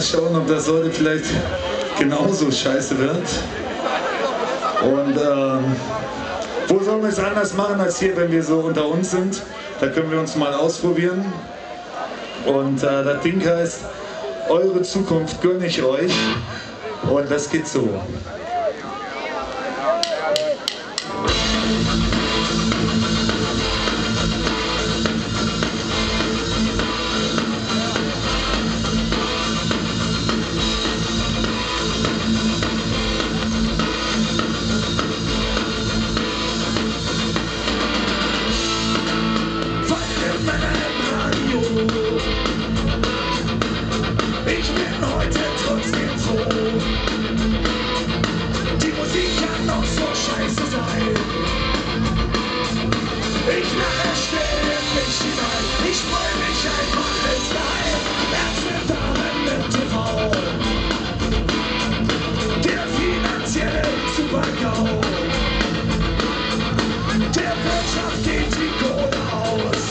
Schauen, ob das heute vielleicht genauso scheiße wird. Und wo sollen wir es anders machen als hier, wenn wir so unter uns sind? Da können wir uns mal ausprobieren. Und das Ding heißt, eure Zukunft gönne ich euch. Und das geht so. Ich bin heute trotzdem froh. Die Musik kann noch so scheiße sein. Ich lache still in mich hinein. Ich freu mich einfach ins Geheim. Ärzte, Damen im TV. Der finanzielle Super-GAU. Der Wirtschaft geht die Kohle aus.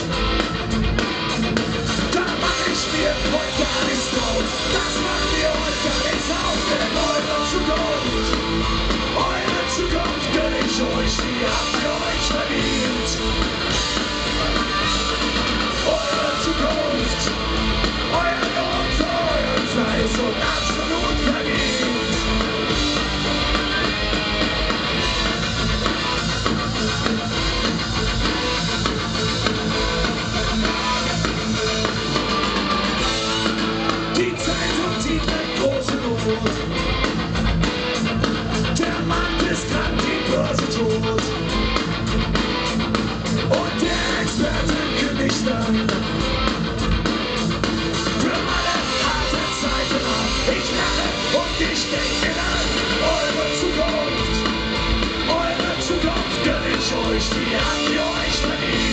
Da mach ich mir heute gar nichts draus. Das macht mir heute gar nichts aus. Denn eure Zukunft gönn ich euch. Die habt ihr euch verdient. Eure Zukunft, euer Lohn für euren Fleiß und absolut verdient. Die Zeitung zieht eine große Not. Der Markt ist grad die Börse tot. Und der Experte kündigt an. Für alle harte Zeiten ab. Ich lache und ich denke an eure Zukunft gönn ich euch, die habt ihr euch verdient.